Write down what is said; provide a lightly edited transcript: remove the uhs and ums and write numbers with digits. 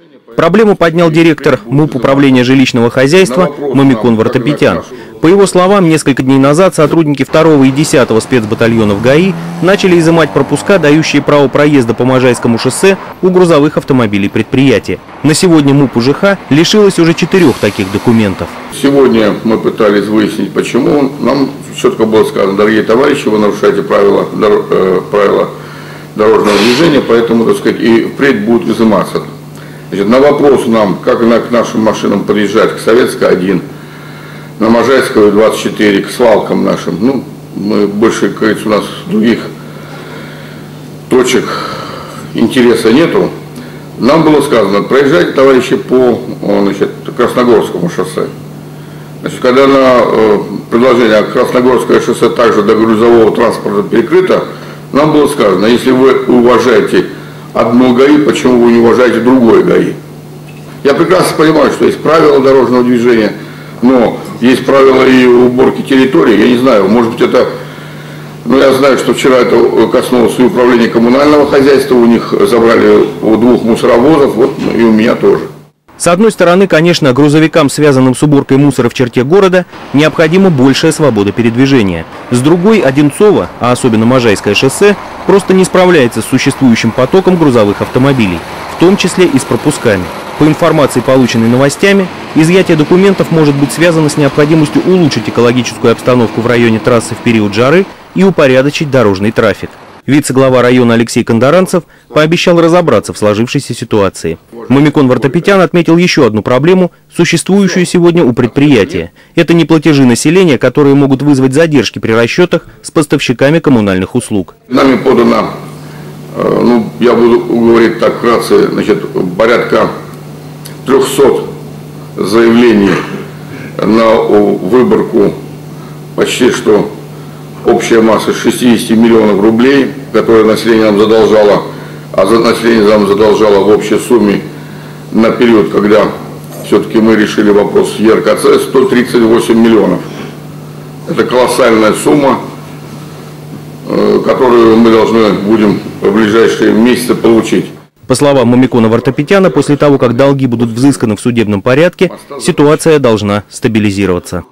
Проблему поднял директор МУП управления жилищного хозяйства Мамикон Вартапетян. По его словам, несколько дней назад сотрудники 2-го и 10-го спецбатальонов ГАИ начали изымать пропуска, дающие право проезда по Можайскому шоссе у грузовых автомобилей предприятия. На сегодня МУП УЖХ лишилась уже 4 таких документов. Сегодня мы пытались выяснить, почему. Нам четко было сказано: дорогие товарищи, вы нарушаете правила дорожного движения, поэтому, так сказать, и впредь будут изыматься. Значит, на вопрос нам, как к нашим машинам подъезжать, к Советской 1, на Можайского 24, к свалкам нашим, мы больше, как говорится, у нас других точек интереса нету. Нам было сказано: проезжайте, товарищи, по Красногорскому шоссе. Значит, когда предложение Красногорское шоссе также до грузового транспорта перекрыто, нам было сказано: если вы уважаете одно ГАИ, почему вы не уважаете другое ГАИ? Я прекрасно понимаю, что есть правила дорожного движения, но есть правила и уборки территории. Я не знаю, может быть, это... я знаю, что вчера это коснулось и управления коммунального хозяйства, у них забрали 2 мусоровозов, и у меня тоже. С одной стороны, конечно, грузовикам, связанным с уборкой мусора в черте города, необходима большая свобода передвижения. С другой, Одинцово, а особенно Можайское шоссе, просто не справляется с существующим потоком грузовых автомобилей, в том числе и с пропусками. По информации, полученной новостями, изъятие документов может быть связано с необходимостью улучшить экологическую обстановку в районе трассы в период жары и упорядочить дорожный трафик. Вице-глава района Алексей Кондаранцев пообещал разобраться в сложившейся ситуации. Мамикон Вартапетян отметил еще одну проблему, существующую сегодня у предприятия. Это неплатежи населения, которые могут вызвать задержки при расчетах с поставщиками коммунальных услуг. Нами подано, я буду говорить так вкратце, порядка 300 заявлений на выборку почти что общая масса 60 миллионов рублей, которые население нам задолжало, а население нам задолжало в общей сумме на период, когда все-таки мы решили вопрос с ЕРКЦ, 138 миллионов. Это колоссальная сумма, которую мы должны будем в ближайшие месяцы получить. По словам Мамикона Вартапетяна, после того, как долги будут взысканы в судебном порядке, ситуация должна стабилизироваться.